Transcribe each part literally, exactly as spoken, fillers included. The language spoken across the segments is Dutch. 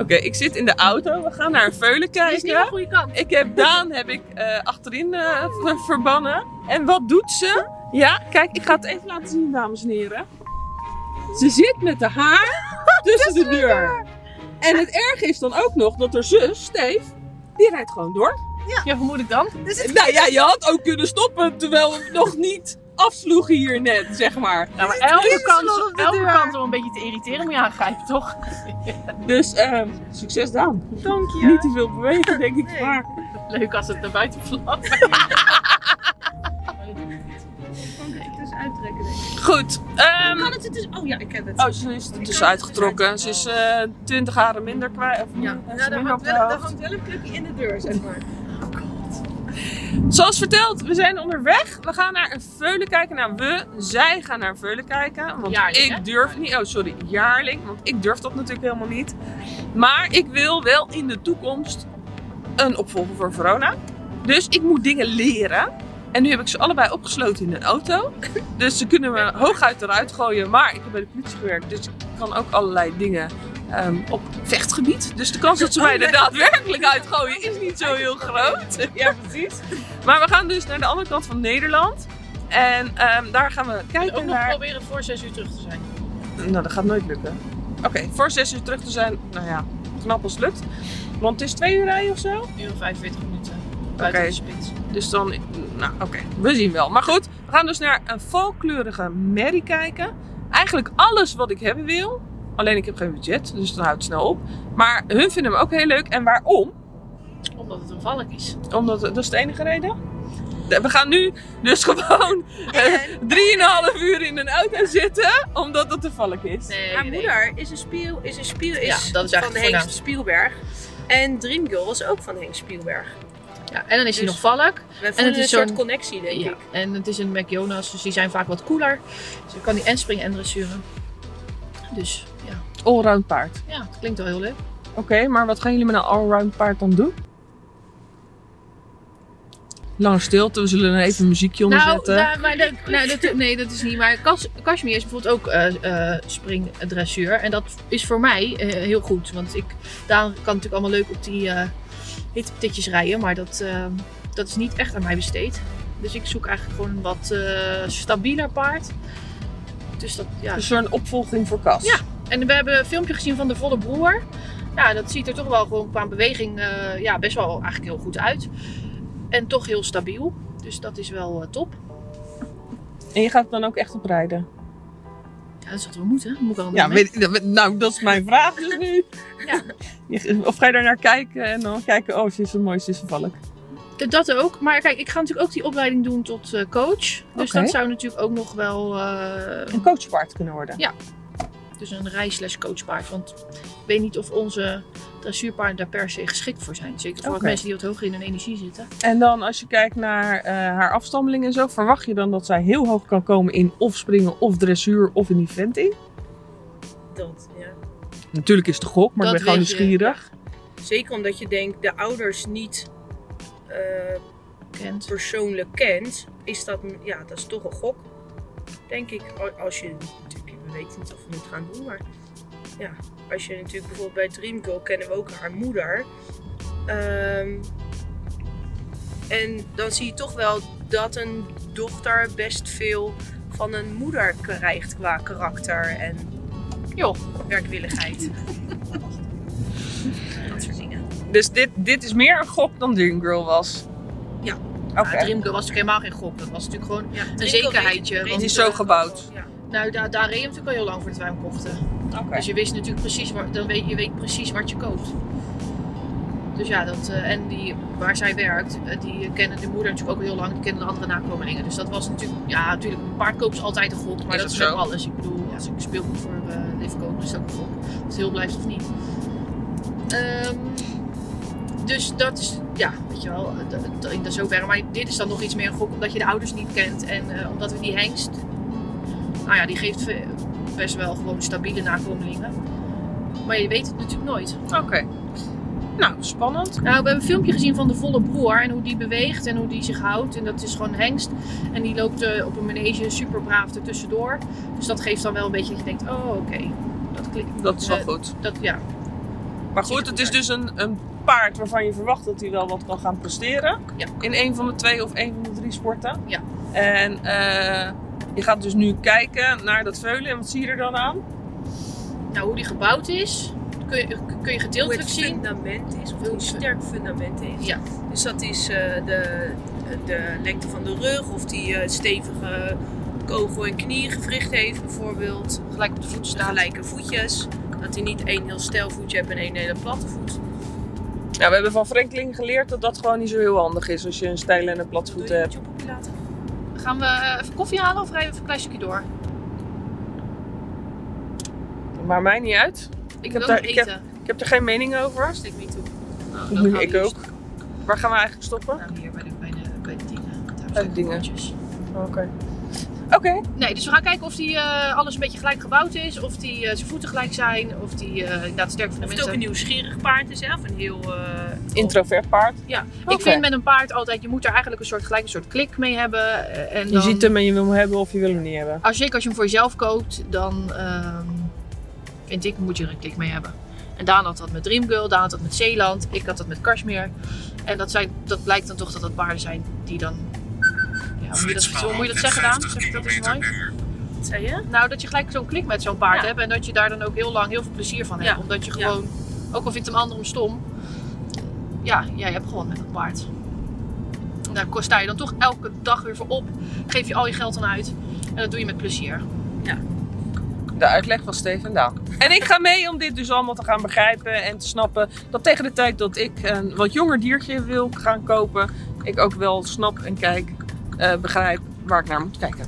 okay, ik zit in de auto. We gaan naar een veulen kijken. Dat is niet de goede kant. Ik heb Daan heb ik, uh, achterin uh, verbannen. En wat doet ze? Ja, kijk, ik ga het even laten zien, dames en heren. Ze zit met de haar tussen de deur. En het erge is dan ook nog dat haar zus, Steef, die rijdt gewoon door. Ja, ja hoe moet ik dan? Dus het... Nou ja, je had ook kunnen stoppen terwijl we nog niet afsloegen hier net, zeg maar. Ja, maar elke kans, elke kans om een beetje te irriteren moet je aangrijpen, toch? Dus uh, succes Daan. Dank je. Niet te veel bewegen, denk ik. Nee. Maar... Leuk als het naar buiten flapt. Dus uittrekken, denk ik. Goed. Um... Kan het er dus... Oh ja, ik heb het. Oh, ze is er dus uitgetrokken. Ze is uh, twintig haren minder kwijt. Of ja, ja, nou, daar, hangt wel, daar hangt wel een plukje in de deur, zeg maar. Oh god. Zoals verteld, we zijn onderweg. We gaan naar een veulen kijken. Nou, we, zij gaan naar een veulen kijken. Want Jaarling, ik hè? durf niet. Oh, sorry, jaarling. Want ik durf dat natuurlijk helemaal niet. Maar ik wil wel in de toekomst een opvolger voor Verona. Dus ik moet dingen leren. En nu heb ik ze allebei opgesloten in een auto. Dus ze kunnen me hooguit eruit gooien. Maar ik heb bij de politie gewerkt. Dus ik kan ook allerlei dingen um, op vechtgebied. Dus de kans dat ze mij er daadwerkelijk uitgooien is niet zo heel groot. Ja, precies. Maar we gaan dus naar de andere kant van Nederland. En um, daar gaan we kijken ook nog naar... proberen voor zes uur terug te zijn. Nou, dat gaat nooit lukken. Oké, okay, voor zes uur terug te zijn. Nou ja, knap als het lukt. Want het is twee uur rijden of zo? een uur en vijfenveertig minuten. Buiten okay. de spits. Dus dan, nou oké, okay. we zien wel. Maar goed, we gaan dus naar een valkleurige merrie kijken. Eigenlijk alles wat ik hebben wil. Alleen ik heb geen budget, dus dan houdt het snel op. Maar hun vinden hem ook heel leuk. En waarom? Omdat het een valk is. Omdat, dat is de enige reden? We gaan nu dus gewoon drieënhalf uur in een auto zitten, omdat het een valk is. Nee, haar nee. moeder is een spiel, is een spiel is ja, dat is van Henk Spielberg. En Dreamgirl was ook van Henk Spielberg. Ja, en dan is hij dus nog valk. We en het is een soort connectie, denk ja, ik. En het is een McJonas, dus die zijn vaak wat cooler. Dus dan kan hij en springen en dressuren. Dus ja. Allround paard. Ja, dat klinkt wel heel leuk. Oké, okay, maar wat gaan jullie met een allround paard dan doen? Lange stilte, we zullen er even een muziekje onder nou, zetten. Nou, maar dat, nou, dat, nee, dat is niet. Maar Kashmir is bijvoorbeeld ook uh, uh, springdressuur. En dat is voor mij uh, heel goed. Want ik, daar kan natuurlijk allemaal leuk op die uh, hittepitjes rijden. Maar dat, uh, dat is niet echt aan mij besteed. Dus ik zoek eigenlijk gewoon een wat uh, stabieler paard. Dus dat, ja. Dus een opvolging voor Kas. Ja, en we hebben een filmpje gezien van de volle broer. Ja, dat ziet er toch wel gewoon qua beweging uh, ja, best wel eigenlijk heel goed uit. En toch heel stabiel. Dus dat is wel uh, top. En je gaat dan ook echt op rijden? Ja, dat is wat we moeten. Moet ik ja, weet, nou, dat is mijn vraag dus nu. Ja. Of ga je daar naar kijken en dan kijken, oh, ze is een mooi, ze is een valk. Dat ook. Maar kijk, ik ga natuurlijk ook die opleiding doen tot uh, coach. Dus okay. dat zou natuurlijk ook nog wel... Uh... een coachpaard kunnen worden. Ja. Dus een rij-slash coachpaard. Want ik weet niet of onze dressuurpaarden daar per se geschikt voor zijn. Zeker voor okay. mensen die wat hoger in hun energie zitten. En dan als je kijkt naar uh, haar afstammeling en zo, verwacht je dan dat zij heel hoog kan komen in of springen of dressuur of in eventing? Dat, ja. Natuurlijk is het gok, maar dat ik ben gewoon nieuwsgierig. Zeker omdat je denkt, de ouders niet uh, kent. persoonlijk kent, is dat, ja, dat is toch een gok. Denk ik, als je natuurlijk, we weten niet of we het gaan doen, maar ja, als je natuurlijk bijvoorbeeld bij Dreamgirl kennen we ook haar moeder. Um, en dan zie je toch wel dat een dochter best veel van een moeder krijgt qua karakter en joh, werkwilligheid. Dat soort dingen. Dus dit, dit is meer een gok dan Dreamgirl was? Ja. Okay. Ja, Dreamgirl was natuurlijk helemaal geen gok. Dat was natuurlijk gewoon ja, een zekerheidje. Het is zo gebouwd. Ja. Nou, daar, daar reed je natuurlijk al heel lang voordat wij hem kochten. Okay. Dus je wist natuurlijk precies, waar, dan weet, je weet precies wat je koopt. Dus ja, dat, uh, en die, waar zij werkt, uh, die kennen de moeder natuurlijk ook heel lang, die kennen de andere nakomelingen. Dus dat was natuurlijk, ja natuurlijk, een paard koop is altijd een gok, maar is dat is ook alles. Ik bedoel, als ik speelgoed voor uh, Liv koop, is dat ook een gok. Of het heel blijft of niet. Um, dus dat is, ja, weet je wel, in de zoverre. Maar dit is dan nog iets meer een gok, omdat je de ouders niet kent en uh, omdat we die hengst, nou ja, die geeft best wel gewoon stabiele nakomelingen. Maar je weet het natuurlijk nooit. Oké. Okay. Nou, spannend. Nou, we hebben een filmpje gezien van de volle broer en hoe die beweegt en hoe die zich houdt. En dat is gewoon een hengst. En die loopt uh, op een manege super braaf ertussendoor. Dus dat geeft dan wel een beetje dat je denkt, oh oké. Okay. Dat klinkt. Dat is wel uh, goed. Dat, ja. Maar goed, het is dus een, een paard waarvan je verwacht dat hij wel wat kan gaan presteren. Ja. In een van de twee of een van de drie sporten. Ja. En uh, je gaat dus nu kijken naar dat veulen. En wat zie je er dan aan? Nou, hoe die gebouwd is, kun je, kun je gedeeltelijk hoe het zien. fundament is, of hoe een sterk fundament is. Ja. Dus dat is uh, de, de lengte van de rug, of die uh, stevige kogel- en kniegewricht heeft bijvoorbeeld. Gelijk op de voet staan. Gelijke voetjes. Dat hij niet één heel stijl voetje hebt en één hele platte voet. Nou, we hebben van Franklin geleerd dat dat gewoon niet zo heel handig is als je een steile en een platte voet Doe je hebt. het op poepie laten? Gaan we even koffie halen of rijden we even een klein stukje door? Maar mij niet uit. Ik heb wil daar- nog ik eten. Ik heb er geen mening over. Steek me niet toe. Nou, dan gaan we Ik hier ook. Waar gaan we eigenlijk stoppen? Nou, hier bij de, bij de, bij de dingen. Daar Bij de zijn de dingen. bordjes. Oké. Oké. Nee, dus we gaan kijken of die, uh, alles een beetje gelijk gebouwd is. Of die, uh, zijn voeten gelijk zijn. Of die uh, inderdaad sterk Of het fundamenten. ook een nieuwsgierig paard is, hè? Of een heel... Uh, Introvert paard. Ja, Oké. ik vind met een paard altijd, je moet er eigenlijk een soort, gelijk een soort klik mee hebben. uh, En Je dan, ziet hem en je wil hem hebben of je wil hem niet hebben. Als, zeker als je hem voor jezelf koopt, dan um, vind ik, moet je er een klik mee hebben. En Daan had dat met Dreamgirl, Daan had dat met Zeeland, ik had dat met Kashmir. En dat, zijn, dat blijkt dan toch dat dat paarden zijn die dan... Ja, moet, je dat, zo, moet je dat zeggen, Daan? Zeg ik dat eens mooi? wat zei je? Nou, dat je gelijk zo'n klik met zo'n paard Ja. hebt en dat je daar dan ook heel lang heel veel plezier van hebt. Ja. Omdat je Ja. gewoon, ook al vindt een ander hem stom, ja, jij hebt gewoon met dat paard. En daar sta je dan toch elke dag weer voor op, geef je al je geld aan uit en dat doe je met plezier. De uitleg van Steven en Daan. En ik ga mee om dit dus allemaal te gaan begrijpen en te snappen dat tegen de tijd dat ik een wat jonger diertje wil gaan kopen, ik ook wel snap en kijk, uh, begrijp waar ik naar moet kijken.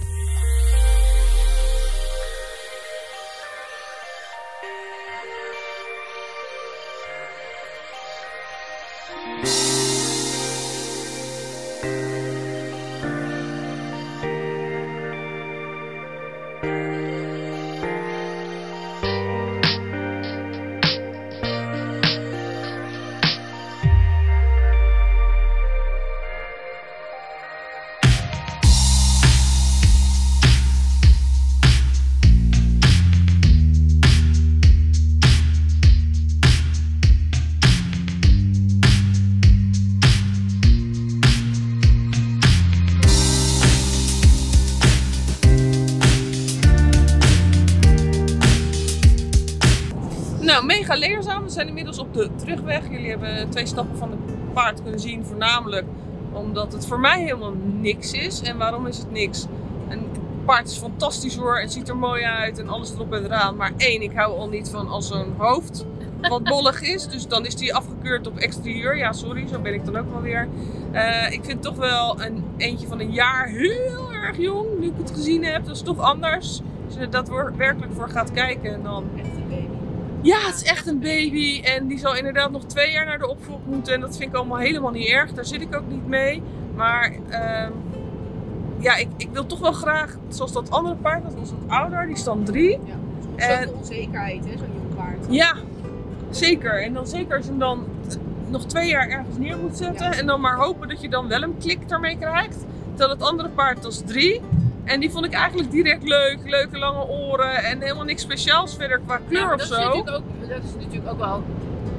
Nou, mega leerzaam. We zijn inmiddels op de terugweg. Jullie hebben twee stappen van het paard kunnen zien. Voornamelijk omdat het voor mij helemaal niks is. En waarom is het niks? Een paard is fantastisch hoor. Het ziet er mooi uit en alles erop en eraan. Maar één, ik hou al niet van als zo'n hoofd wat bollig is. Dus dan is die afgekeurd op exterieur. Ja, sorry, zo ben ik dan ook wel weer. Uh, ik vind toch wel een eentje van een jaar heel erg jong. Nu ik het gezien heb, dat is toch anders. Als je er daadwerkelijk voor gaat kijken, dan... Echt een baby. Ja, het is echt een baby en die zal inderdaad nog twee jaar naar de opvoed moeten en dat vind ik allemaal helemaal niet erg, daar zit ik ook niet mee. Maar uh, ja, ik, ik wil toch wel graag, zoals dat andere paard, dat was wat ouder, die is dan drie. Ja. En- Zoveel onzekerheid, hè, zo'n jong paard. Ja, zeker. En dan zeker als je hem dan nog twee jaar ergens neer moet zetten Ja. en dan maar hopen dat je dan wel een klik ermee krijgt. Terwijl het andere paard was drie. En die vond ik eigenlijk direct leuk. Leuke lange oren en helemaal niks speciaals verder qua kleur Ja, maar of dat zo. Is natuurlijk ook, dat is natuurlijk ook wel...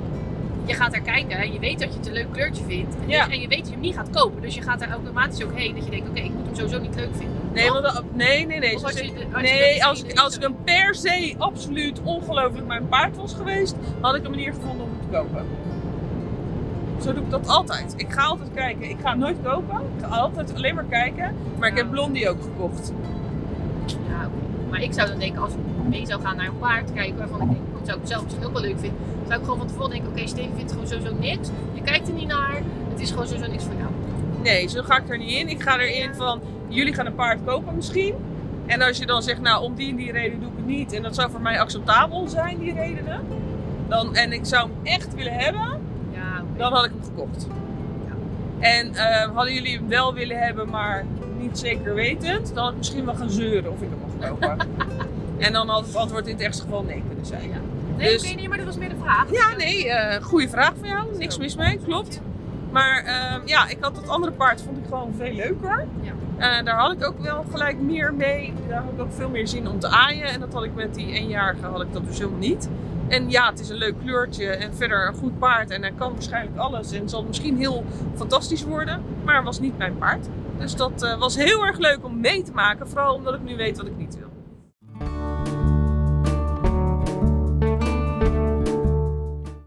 Je gaat er kijken en je weet dat je het een leuk kleurtje vindt. En, Ja. dus- en je weet dat je hem niet gaat kopen. Dus je gaat er automatisch ook heen. Dat je denkt, oké, ik moet hem sowieso niet leuk vinden. Nee, Toch? want dan- nee, nee, nee. Of Zo als je zeg- de- als je nee, dat als, ziet, als ik zo. hem per se absoluut ongelooflijk mijn paard was geweest, had ik een manier gevonden om hem te kopen. Zo doe ik dat altijd. Ik ga altijd kijken. Ik ga nooit kopen. Ik ga altijd alleen maar kijken. Maar ik Ja. heb Blondie ook gekocht. Ja, oké. Maar ik zou dan denken, als ik mee zou gaan naar een paard kijken waarvan ik denk, dat zou ik zelf misschien ook wel leuk vinden. Zou ik gewoon van tevoren denken, oké, Steven vindt gewoon sowieso niks. Je kijkt er niet naar. Het is gewoon sowieso niks voor jou. Nee, zo ga ik er niet in. Ik ga erin van, jullie gaan een paard kopen misschien. En als je dan zegt, nou om die en die reden doe ik het niet. En dat zou voor mij acceptabel zijn, die redenen. Dan, en ik zou hem echt willen hebben. Ja, oké. Dan had ik hem gekocht. En uh, hadden jullie hem wel willen hebben, maar niet zeker wetend, dan had ik misschien wel gaan zeuren of ik hem mag kopen. En dan had het antwoord in het ergste geval nee kunnen zijn. Ja. Nee, Dus- oké, nee, maar dat was meer de vraag. Ja, nee, uh, goede vraag van jou. Niks mis mee, klopt. Maar uh, ja, ik had dat andere paard vond ik gewoon veel leuker. Ja. Uh, daar had ik ook wel gelijk meer mee. Daar had ik ook veel meer zin om te aaien. En dat had ik met die eenjarige had ik dat dus helemaal niet. En ja, het is een leuk kleurtje en verder een goed paard. En hij kan waarschijnlijk alles en zal misschien heel fantastisch worden. Maar het was niet mijn paard. Dus dat uh, was heel erg leuk om mee te maken. Vooral omdat ik nu weet wat ik niet wil.